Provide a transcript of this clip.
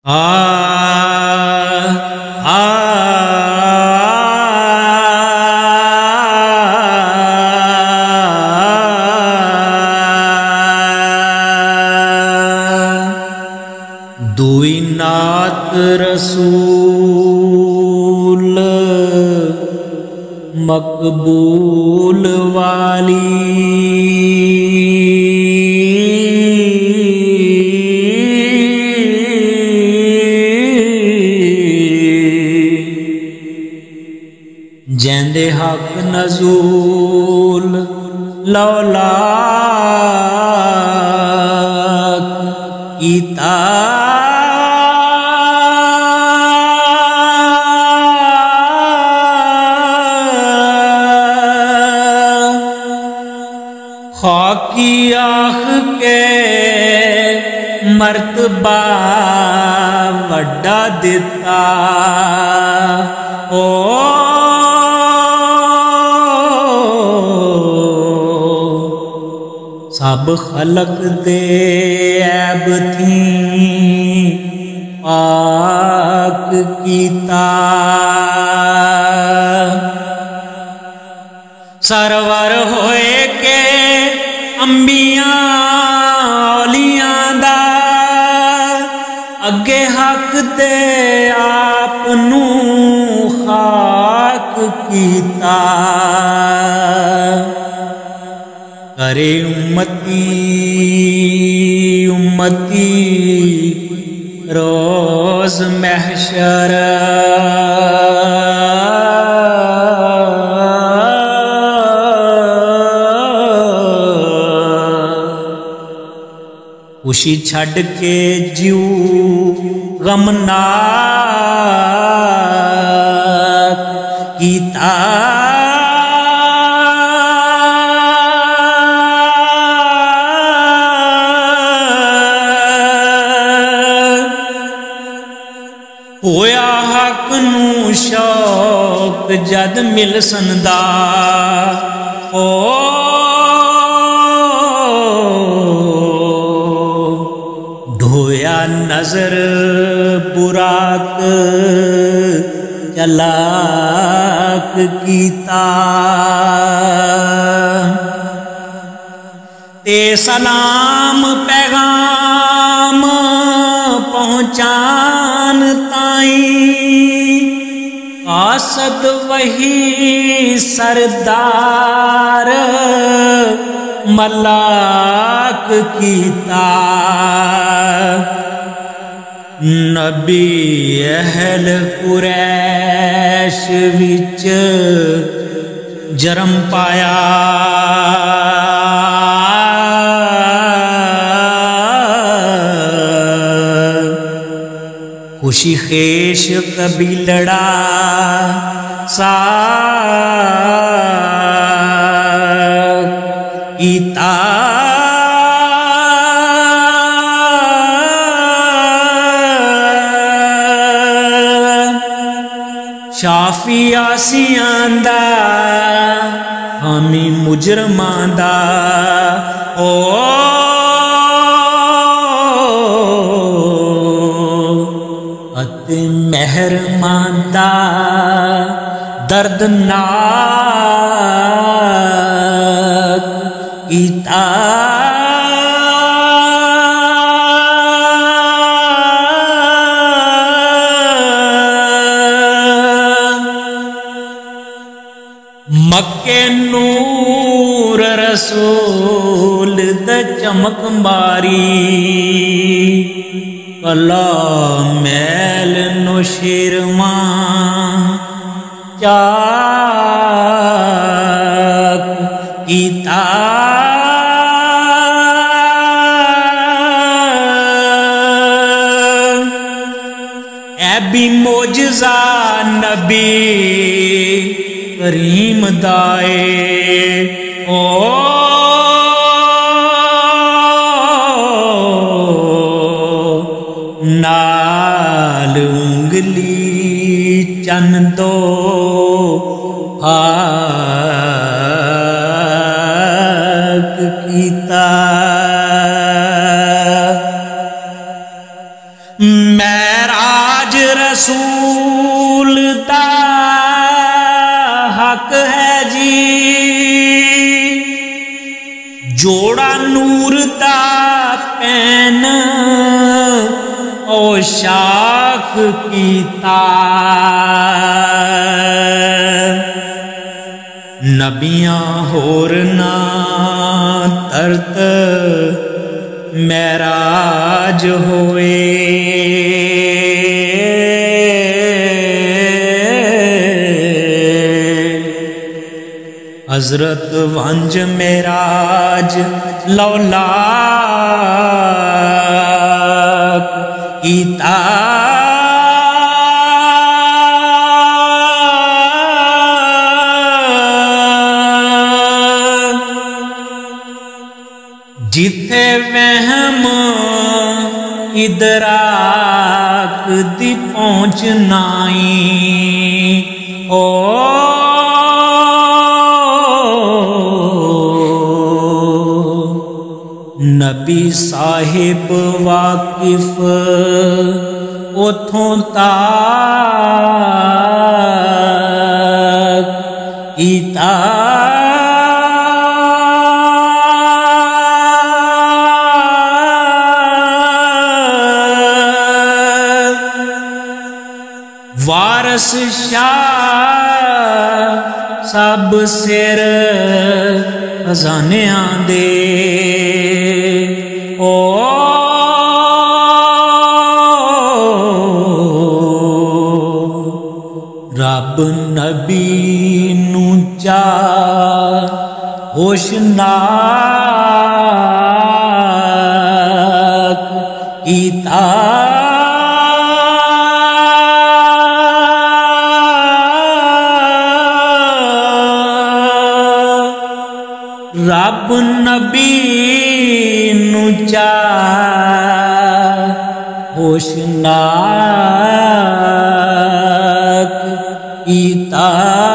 دوئی نعت رسول مقبول والی جیندے حق نزول لولاک کیتا خاکی آخ کے مرتبہ وڈا دیتا سب خلق دے عیب تھیں پاک کیتا سرور ہوئے کہ انبیاء اولیاء دا اگے حق دے آپ نو خاک کیتا کرے امتی روز محشر خوشی چھڑ کے جیو غمناک کیتا ہویا حق نو شوق جد مل سندا ڈھویا نظر براق چلاک کیتا تے سلام پیغام پہنچان تائیں قاصد وہی سردار ملاک کیتا نبی اہل قریش وچ جرم پایا خوشی خیش قبیلڑا ساک کیتا شافی آسیاں دا حامی مجرمان دا مہرمان دا دردناک کیتا مکے نور رسول دا چمک ماری کلا میل نو شیرواں چاک کیتا اے بھی معجزہ نبی کریم دائے نال انگلی چندو حق کیتا میں معراج رسول دا حق ہے جی جوڑا نور دا پین او شاک کیتا نبیاں ہور نہ ترت معراج ہوئے حضرت ونج معراج لولاک کیتا جتھے وہم ادراک دی پہنچ نائی او نبی صاحب واقف اتھوں تاک کیتا وارث شاہ سب سر خزانیاں دے او رب نبی نو چاہ ہوشناک کیتا رب نبی نو چاہ ہوشناک کیتا